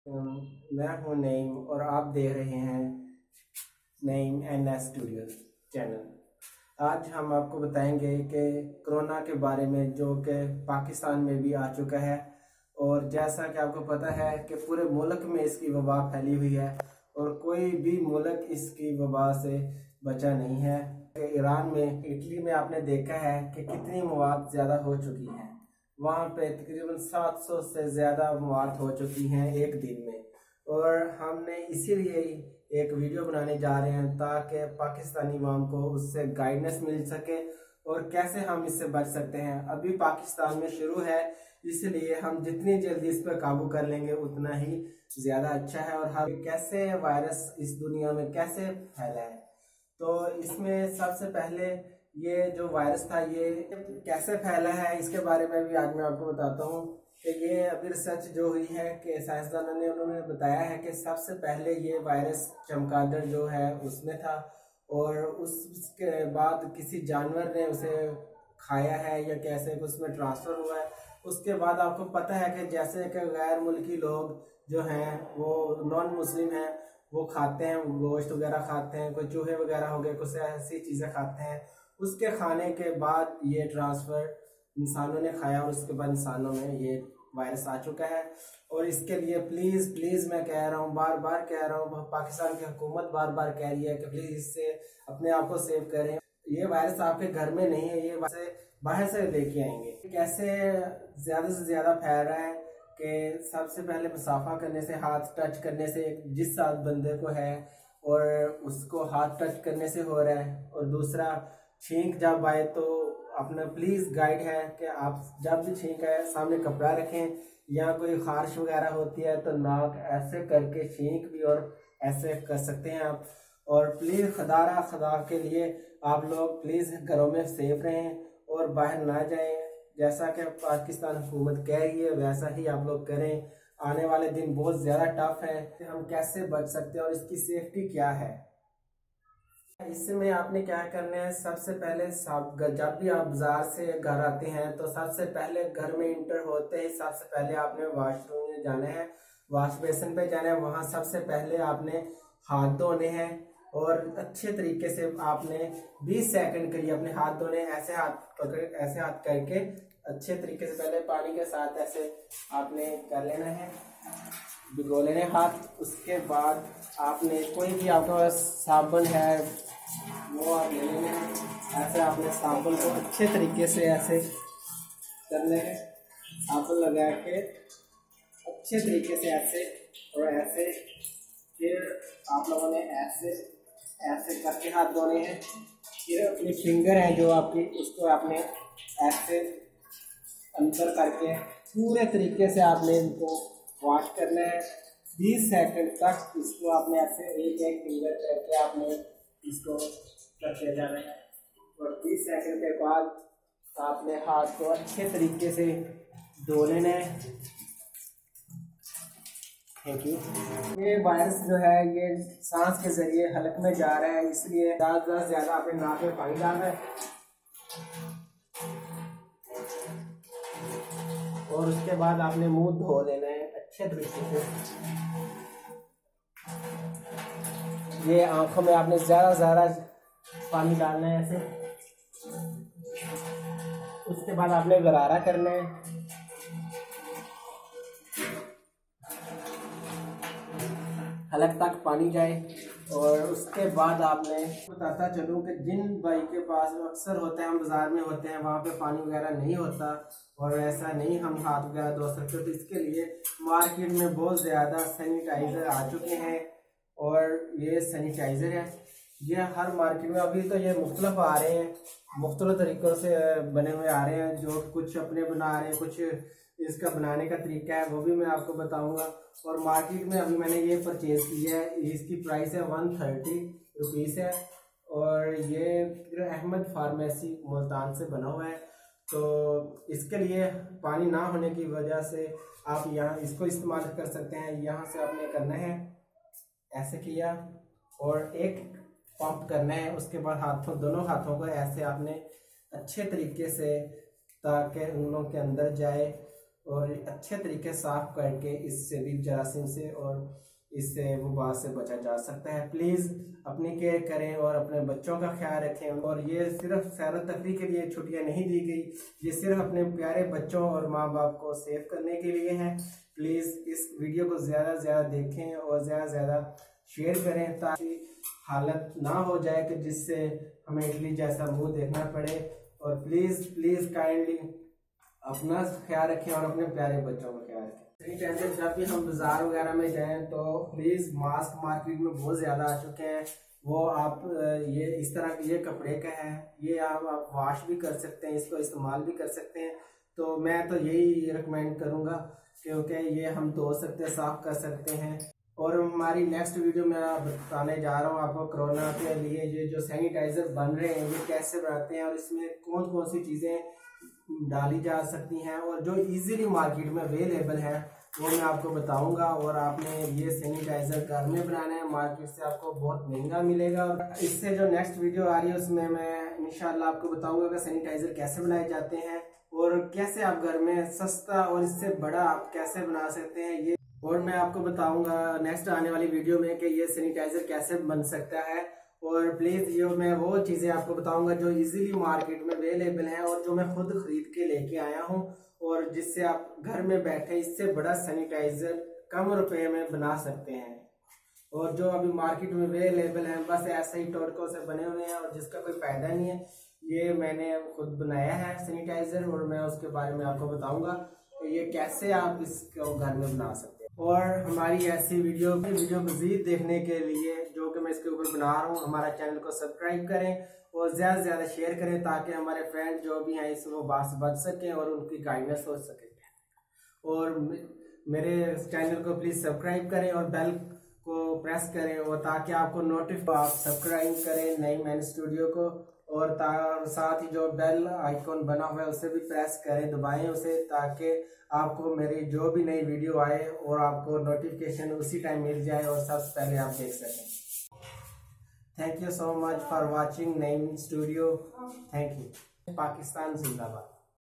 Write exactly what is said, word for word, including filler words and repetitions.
अम, मैं हूं नईम और आप देख रहे हैं Naeem N S studio channel. आज हम आपको बताएंगे कि कोरोना के बारे में, जो कि पाकिस्तान में भी आ चुका है। और जैसा कि आपको पता है कि पूरे मुल्क में इसकी वबा फैली हुई है और कोई भी मुल्क इसकी वबा से बचा नहीं है। कि ईरान में, इटली में आपने देखा है कि कितनी मौत ज़्यादा हो चुकी है। वहाँ पे तकरीबन सात सौ से ज़्यादा मौत हो चुकी हैं एक दिन में। और हमने इसीलिए एक वीडियो बनाने जा रहे हैं ताकि पाकिस्तानी अवाम को उससे गाइडेंस मिल सके और कैसे हम इससे बच सकते हैं। अभी पाकिस्तान में शुरू है, इसलिए हम जितनी जल्दी इस पर काबू कर लेंगे उतना ही ज़्यादा अच्छा है। और हम कैसे वायरस इस दुनिया में कैसे फैला है, तो इसमें सबसे पहले ये जो वायरस था ये कैसे फैला है इसके बारे में भी आज मैं आपको बताता हूँ। कि ये अभी रिसर्च जो हुई है कि साइंसदानों ने उन्होंने बताया है कि सबसे पहले ये वायरस चमगादड़ जो है उसमें था और उसके बाद किसी जानवर ने उसे खाया है या कैसे उसमें ट्रांसफ़र हुआ है। उसके बाद आपको पता है कि जैसे कि गैर मुल्की लोग जो हैं वो नॉन मुस्लिम हैं, वो खाते हैं, गोश्त वगैरह खाते हैं, कोई चूहे वगैरह हो गए, कुछ ऐसी चीज़ें खाते हैं। उसके खाने के बाद ये ट्रांसफ़र इंसानों ने खाया और उसके बाद इंसानों में ये वायरस आ चुका है। और इसके लिए प्लीज़ प्लीज़ मैं कह रहा हूँ, बार बार कह रहा हूँ, पाकिस्तान की हुकूमत बार बार कह रही है कि प्लीज़ इससे अपने आप को सेव करें। ये वायरस आपके घर में नहीं है, ये वायरस बाहर से लेके आएंगे। कैसे ज़्यादा से ज़्यादा फैल रहा है कि सबसे पहले मुसाफा करने से, हाथ टच करने से, जिस साथ बंदे को है और उसको हाथ टच करने से हो रहा है। और दूसरा, छींक जब आए तो अपना प्लीज़ गाइड है कि आप जब भी छींक आए सामने कपड़ा रखें, या कोई खारिश वगैरह होती है तो नाक ऐसे करके छींक भी और ऐसे कर सकते हैं आप। और प्लीज़ खुदारा खुदा के लिए आप लोग प्लीज़ घरों में सेफ रहें और बाहर ना जाएं। जैसा कि पाकिस्तान हुकूमत कह रही है वैसा ही आप लोग करें। आने वाले दिन बहुत ज़्यादा टफ है कि हम कैसे बच सकते हैं और इसकी सेफ्टी क्या है। इसमें आपने क्या करना है, सबसे पहले सब जब भी आप बाजार से घर आते हैं तो सबसे पहले घर में इंटर होते ही सबसे पहले आपने वॉशरूम में जाना है, वॉश बेसिन पे जाना है। वहाँ सबसे पहले आपने हाथ धोने हैं और अच्छे तरीके से आपने बीस सेकंड के लिए अपने हाथ धोने, ऐसे हाथ पकड़, ऐसे हाथ करके अच्छे तरीके से पहले पानी के साथ ऐसे आपने कर लेना है, भिगो लेने हाथ। उसके बाद आपने कोई भी आपके पास साबुन है वो आप ले लेने हैं। ऐसे आपने साबुन को अच्छे तरीके से ऐसे करने हैं, साबुन लगा के अच्छे तरीके से ऐसे और ऐसे। फिर आप लोगों ने ऐसे ऐसे करके हाथ धोने हैं। फिर अपनी फिंगर है जो आपकी, उसको आपने ऐसे अंदर करके पूरे तरीके से आपने इनको वॉश करना है। बीस सेकंड तक इसको आपने ऐसे एक एक फिंगर करके आपने इसको करते जाना है। और बीस सेकंड के बाद आपने हाथ को अच्छे तरीके से धो लेना है। Thank you. ये वायरस जो है ये सांस के जरिए हलक में जा रहा है, इसलिए ज़्यादा से ज़्यादा अपने नाक में पानी डालना है और उसके बाद आपने मुंह धो लेना है अच्छे तरीके से। ये आंखों में आपने ज़्यादा ज़्यादा पानी डालना है ऐसे। उसके बाद आपने गरारा करना है, हलक तक पानी जाए। और उसके बाद आपने बताता चलूँ कि जिन भाई के पास अक्सर होता है, हम बाज़ार में होते हैं, वहाँ पे पानी वगैरह नहीं होता और ऐसा नहीं हम हाथ वगैरह धो सकते, तो इसके लिए मार्केट में बहुत ज़्यादा सैनिटाइज़र आ चुके हैं। और ये सैनिटाइज़र है, ये हर मार्केट में अभी तो ये मुख्तलिफ आ रहे हैं, मुख्तलिफ तरीक़ों से बने हुए आ रहे हैं। जो कुछ अपने बना रहे हैं, कुछ इसका बनाने का तरीका है वो भी मैं आपको बताऊंगा। और मार्केट में अभी मैंने ये परचेज़ की है, इसकी प्राइस है वन थर्टी रुपीज़ है। और ये अहमद फार्मेसी मुल्तान से बना हुआ है। तो इसके लिए पानी ना होने की वजह से आप यहाँ इसको इस्तेमाल कर सकते हैं। यहाँ से आपने करना है ऐसे किया और एक पंप करना है। उसके बाद हाथों, दोनों हाथों को ऐसे आपने अच्छे तरीके से ताकि उंगलों के अंदर जाए और अच्छे तरीके साफ करके इससे भी जरासीम से और इससे वबा से बचा जा सकता है। प्लीज़ अपनी केयर करें और अपने बच्चों का ख्याल रखें। और ये सिर्फ सैर तफरीह के लिए छुट्टियां नहीं दी गई, ये सिर्फ अपने प्यारे बच्चों और माँ बाप को सेव करने के लिए है। प्लीज़ इस वीडियो को ज़्यादा से ज़्यादा देखें और ज़्यादा से ज़्यादा शेयर करें ताकि हालत ना हो जाए कि जिससे हमें इटली जैसा मुंह देखना पड़े। और प्लीज़ प्लीज़ काइंडली अपना ख्याल रखें और अपने प्यारे बच्चों का ख्याल रखें। सैनिटाइजर जब भी हम बाजार वगैरह में जाएं तो प्लीज़ मास्क मार्केट में बहुत ज़्यादा आ चुके हैं, वो आप ये इस तरह ये कपड़े का है, ये आप, आप वॉश भी कर सकते हैं, इसको इस्तेमाल भी कर सकते हैं। तो मैं तो यही रिकमेंड करूँगा क्योंकि ये हम धो सकते हैं, साफ कर सकते हैं। और हमारी नेक्स्ट वीडियो में बताने जा रहा हूँ आपको कोरोना के लिए ये जो सैनिटाइजर बन रहे हैं ये कैसे बनाते हैं और इसमें कौन कौन सी चीज़ें डाली जा सकती हैं और जो इजीली मार्केट में अवेलेबल है वो मैं आपको बताऊंगा। और आपने ये सैनिटाइजर घर में बनाना है, मार्केट से आपको बहुत महंगा मिलेगा। और इससे जो नेक्स्ट वीडियो आ रही है उसमें मैं इंशाल्लाह आपको बताऊंगा कि सैनिटाइजर कैसे बनाए जाते हैं और कैसे आप घर में सस्ता और इससे बड़ा आप कैसे बना सकते हैं ये। और मैं आपको बताऊंगा नेक्स्ट आने वाली वीडियो में कि ये सैनिटाइजर कैसे बन सकता है। और प्लीज़ ये मैं वो चीज़ें आपको बताऊंगा जो इजीली मार्केट में अवेलेबल हैं और जो मैं खुद खरीद के लेके आया हूं और जिससे आप घर में बैठे इससे बड़ा सैनिटाइजर कम रुपए में बना सकते हैं। और जो अभी मार्केट में अवेलेबल हैं बस ऐसे ही टोटकों से बने हुए हैं और जिसका कोई फायदा नहीं है। ये मैंने खुद बनाया है सैनिटाइजर और मैं उसके बारे में आपको बताऊंगा कि ये कैसे आप इसको घर में बना सकते हैं। और हमारी ऐसी वीडियो वीडियो मजीद देखने के लिए जो कि मैं इसके ऊपर बना रहा हूँ हमारा चैनल को सब्सक्राइब करें और ज़्यादा से ज़्यादा शेयर करें ताकि हमारे फ्रेंड जो भी हैं इस वो बात से बच सकें और उनकी गाइडेंस हो सके। और मेरे चैनल को प्लीज़ सब्सक्राइब करें और बेल को प्रेस करें और ताकि आपको नोटिफ आप सब्सक्राइब करें नई मैन स्टूडियो को और साथ ही जो बेल आइकॉन बना हुआ है उसे भी प्रेस करें, दबाएं उसे ताकि आपको मेरी जो भी नई वीडियो आए और आपको नोटिफिकेशन उसी टाइम मिल जाए और सबसे पहले आप देख सकें। Thank you so much for watching Naeem studio. Thank you. Pakistan जिंदाबाद।